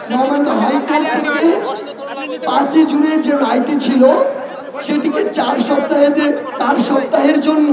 মহামান্য হাইকোর্ট থেকে 5 জুনের যে রায়টি ছিল সেটিকে 4 সপ্তাহের জন্য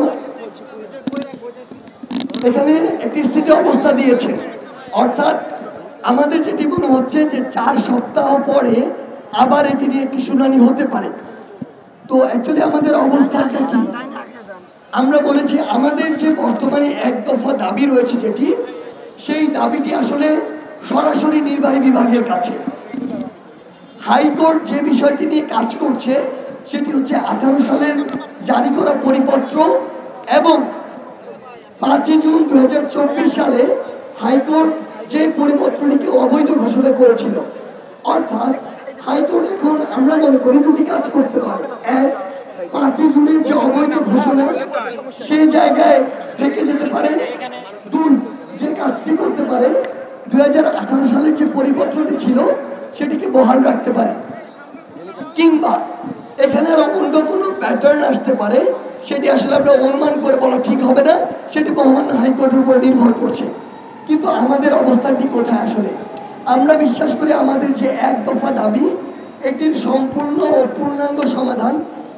এখানে একটি স্থিতি অবস্থা দিয়েছে। অর্থাৎ আমাদের যেটি মনে হচ্ছে যে 4 সপ্তাহ পরে আবার এটি নিয়ে একটি শুনানি হতে পারে। তো অ্যাকচুয়ালি আমাদের অবস্থানটা কি, আমরা বলেছি আমাদের যে বর্তমানে এক দফা দাবি রয়েছে যেটি, সেই দাবিটি আসলে সরাসরি নির্বাহী বিভাগের কাছে। হাইকোর্ট যে বিষয়টি নিয়ে কাজ করছে সেটি হচ্ছে 18 সালের জারি করা পরিপত্র এবং 5 জুন 2024 সালে হাইকোর্ট যে পরিপত্রটিকে অবৈধ ঘোষণা করেছিল। অর্থাৎ হাইকোর্ট এখন আমরা মনে করি দুটি কাজ করতে পারে। এক, 5 জুনের যে অবৈধ ঘোষণা সেই জায়গায় থেকে যেতে পারে। দুই, যে কাজটি করতে পারে 2018 সালের যে পরিপত্রটি ছিল সেটিকে বহাল রাখতে পারে, কিংবা এখানে আরো অন্য কোনো প্যাটার্ন আসতে পারে, সেটি আসলে আমরা অনুমান করে বলা ঠিক হবে না, সেটি মহামান্য হাইকোর্টের উপর নির্ভর করছে। কিন্তু আমাদের অবস্থানটি কোথায় আসলে? আমরা বিশ্বাস করি আমাদের যে এক দফা দাবি এটির সম্পূর্ণ ও পূর্ণাঙ্গ সমাধান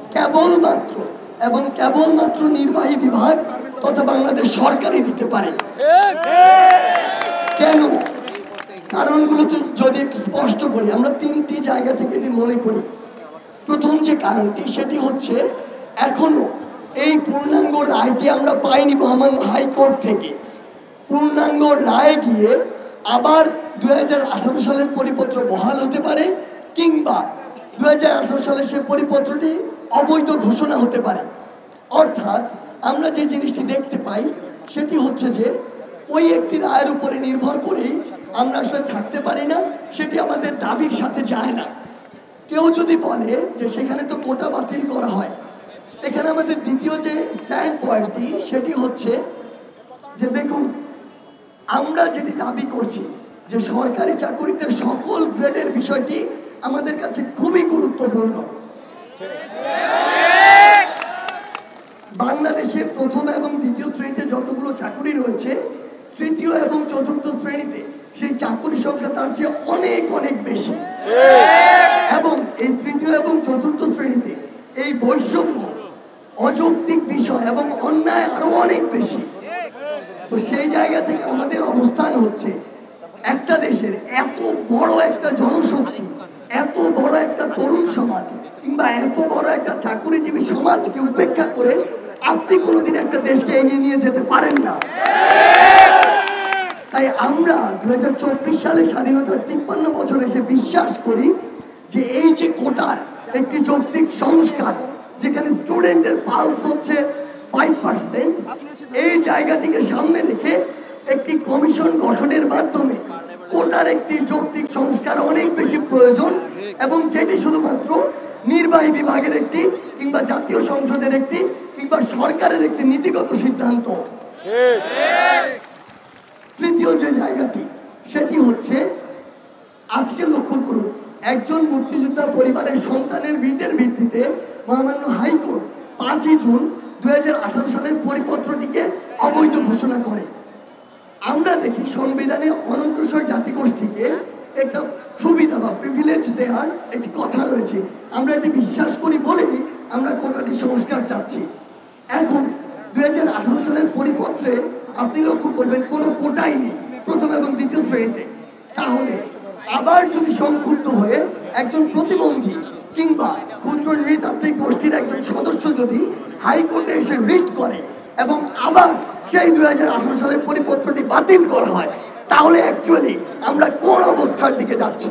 কেবলমাত্র নির্বাহী বিভাগ তথা বাংলাদেশ সরকারই দিতে পারে। কেন? কারণগুলো তো যদি একটু স্পষ্ট করি, আমরা 3টি জায়গা থেকে এটি মনে করি। প্রথম যে কারণটি সেটি হচ্ছে এখনো এই পূর্ণাঙ্গ রায়টি আমরা পাইনি মহামান্য হাইকোর্ট থেকে। পূর্ণাঙ্গ রায় গিয়ে আবার 2018 সালের পরিপত্র বহাল হতে পারে, কিংবা 2018 সালের সে পরিপত্রটি অবৈধ ঘোষণা হতে পারে। অর্থাৎ আমরা যে জিনিসটি দেখতে পাই সেটি হচ্ছে যে ওই একটি রায়ের উপরে নির্ভর করেই আমরা আসলে থাকতে পারি না, সেটি আমাদের দাবির সাথে যায় না। কেউ যদি বলে যে সেখানে তো কোটা বাতিল করা হয়, এখানে আমাদের দ্বিতীয় যে স্ট্যান্ড পয়েন্টটি সেটি হচ্ছে যে দেখুন, আমরা যেটি দাবি করছি যে সরকারি চাকরিতে সকল গ্রেডের বিষয়টি আমাদের কাছে খুবই গুরুত্বপূর্ণ। বাংলাদেশের প্রথম এবং দ্বিতীয় শ্রেণীতে যতগুলো চাকরি রয়েছে, তৃতীয় এবং চতুর্থ শ্রেণীতে সেই চাকরি সংখ্যা তার চেয়ে অনেক অনেক বেশি। এবং এই তৃতীয় এবং চতুর্থ শ্রেণীতে এই বৈষম্য, অযৌক্তিক বিষয় এবং অন্যায় আরো অনেক বেশি। তো সেই জায়গা থেকে আমাদের অবস্থান হচ্ছে একটা দেশের এত বড় একটা জনশক্তি, এত বড় একটা তরুণ সমাজ, কিংবা এত বড় একটা চাকরিজীবী সমাজকে উপেক্ষা করে আপনি কোনোদিন একটা দেশকে এগিয়ে নিয়ে যেতে পারেন না। তাই আমরা 2024 সালে স্বাধীনতার 53 বছর এসে বিশ্বাস করি যে এই যে কোটার একটি যৌক্তিক সংস্কার, যেখানে স্টুডেন্টের পালস হচ্ছে 5%, এই জায়গাটিকে সামনে রেখে একটি কমিশন গঠনের মাধ্যমে কোটার একটি যৌক্তিক সংস্কার অনেক বেশি প্রয়োজন, এবং যেটি শুধুমাত্র নির্বাহী বিভাগের একটি, কিংবা জাতীয় সংসদের একটি, কিংবা সরকারের একটি নীতিগত সিদ্ধান্ত। তৃতীয় যে জায়গাটি সেটি হচ্ছে, আজকে লক্ষ্য করুন, একজন মুক্তিযোদ্ধা পরিবারের সন্তানের রিটের ভিত্তিতে মহামান্য হাইকোর্ট 5 জুন 2018 সালের পরিপত্রটিকে অবৈধ ঘোষণা করে। আমরা দেখি সংবিধানে অনগ্রসর জাতিগোষ্ঠীকে একটা সুবিধা বা প্রিভিলেজ দেওয়ার একটি কথা রয়েছে। আমরা এটি বিশ্বাস করি বলেই আমরা কোটাটি সংস্কার চাচ্ছি। এখন 2018 সালের পরিপত্রে আপনি লক্ষ্য করবেন কোনো কোটাই নেই প্রথম এবং দ্বিতীয় শ্রেণীতে। তাহলে আবার যদি সংক্ষুব্ধ হয়ে একজন প্রতিবন্ধী কিংবা ক্ষুদ্র নৃতাত্ত্বিক গোষ্ঠীর একজন সদস্য যদি হাইকোর্টে এসে রিট করে এবং আবার সেই 2018 সালের পরিপত্রটি বাতিল করা হয়, তাহলে অ্যাকচুয়ালি আমরা কোন অবস্থার দিকে যাচ্ছি?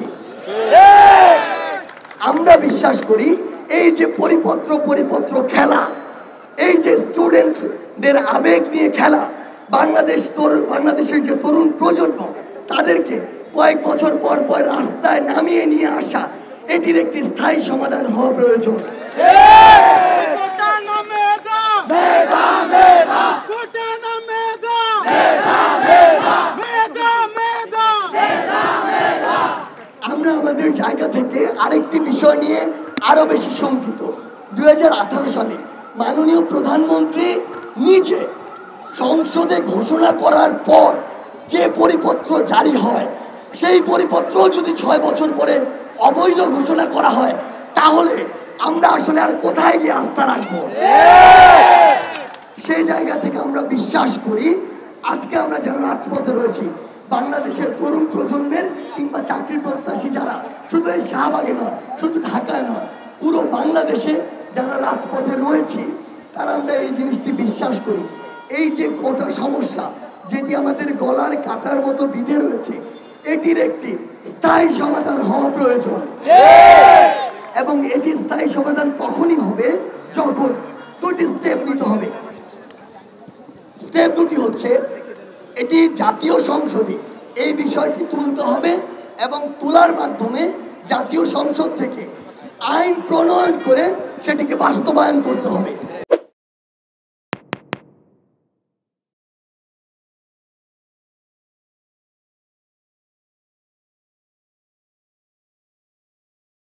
আমরা বিশ্বাস করি এই যে পরিপত্র খেলা, এই যে স্টুডেন্টসদের আবেগ নিয়ে খেলা, বাংলাদেশের যে তরুণ প্রজন্ম তাদেরকে কয়েক বছর পর পর রাস্তায় নামিয়ে নিয়ে আসা, এটির একটি স্থায়ী সমাধান হওয়া প্রয়োজন। আমরা আমাদের জায়গা থেকে আরেকটি বিষয় নিয়ে আরো বেশি শঙ্কিত। 2018 সালে মাননীয় প্রধানমন্ত্রী নিজে সংসদে ঘোষণা করার পর যে পরিপত্র জারি হয়, সেই পরিপত্র যদি 6 বছর পরে অবৈধ ঘোষণা করা হয়, তাহলে আমরা আসলে আর কোথায় গিয়ে আস্থা রাখবো? সেই জায়গা থেকে আমরা বিশ্বাস করি, আজকে আমরা যারা রাজপথে রয়েছি, বাংলাদেশের তরুণ প্রজন্মের কিংবা চাকরি প্রত্যাশী যারা, শুধু এই শাহবাগে নয়, শুধু ঢাকায় নয়, পুরো বাংলাদেশে যারা রাজপথে রয়েছি, তারা আমরা এই জিনিসটি বিশ্বাস করি, এই যে গোটা সমস্যা যেটি আমাদের গলার কাটার মতো বিধে রয়েছে, এটির একটি স্থায়ী সমাধান হওয়া প্রয়োজন। এবং এটি স্থায়ী সমাধান তখনই হবে যখন দুটি স্টেপ নিতে হবে। স্টেপ দুটি হচ্ছে, এটি জাতীয় সংসদে এই বিষয়টি তুলতে হবে এবং তোলার মাধ্যমে জাতীয় সংসদ থেকে আইন প্রণয়ন করে সেটিকে বাস্তবায়ন করতে হবে।